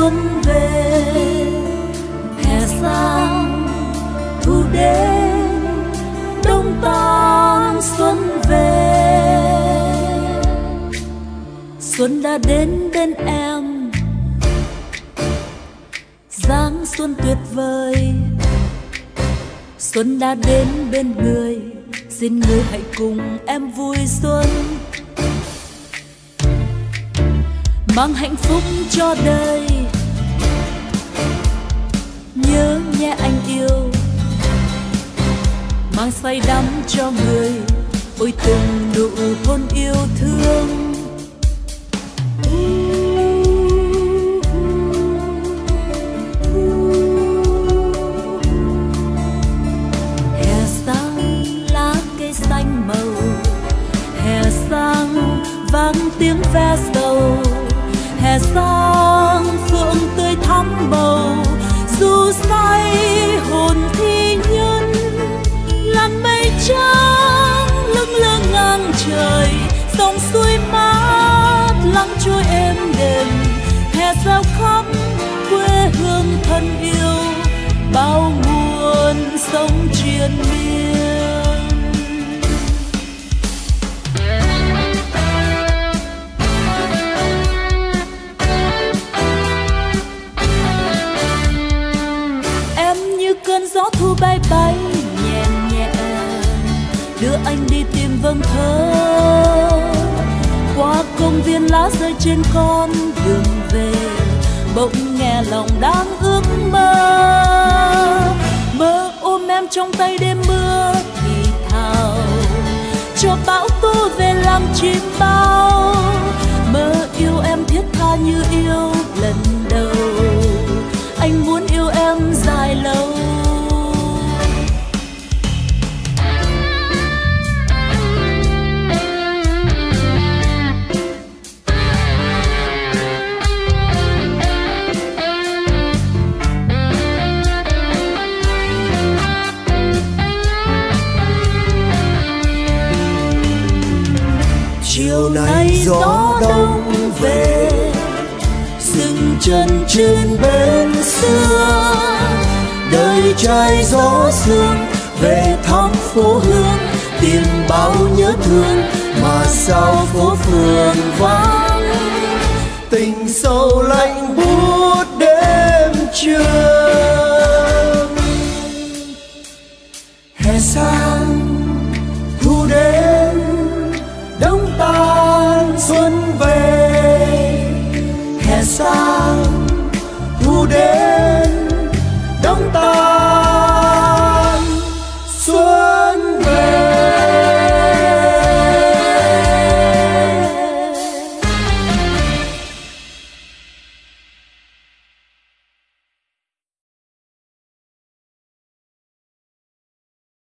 xuân về. Hè sang thu đến, đông tan xuân về. Xuân đã đến bên em, dáng xuân tuyệt vời. Xuân đã đến bên người, xin người hãy cùng em vui xuân. Mang hạnh phúc cho đời, nhớ nhé anh yêu. Mang say đắm cho người, ôi từng nụ hôn yêu thương. Hè sang lá cây xanh màu, hè sang vang tiếng ve sầu. Hè sang phượng tươi thắm bầu, dù say hồn thi nhân. Làn mây trắng lững lơ ngang trời, dòng suối mát lắng trôi êm đềm. Hè giao khắp quê hương thân yêu, bao nguồn sông triền miên. Cơn gió thu bay bay nhẹ nhẹ, đưa anh đi tìm vầng thơ. Qua công viên lá rơi trên con đường về, bỗng nghe lòng đang ước mơ. Mơ ôm em trong tay đêm mưa thì thào, cho bão tố về làm chim bao. Mơ yêu em thiết tha như yêu lần đầu, anh muốn yêu em dài lâu. Chiều nay gió đông về, dừng chân trên bến xưa. Đời trai gió sương về thăm phố Hương, tìm bao nhớ thương mà sao phố phường vắng. Tình sâu lạnh buốt đêm trưa,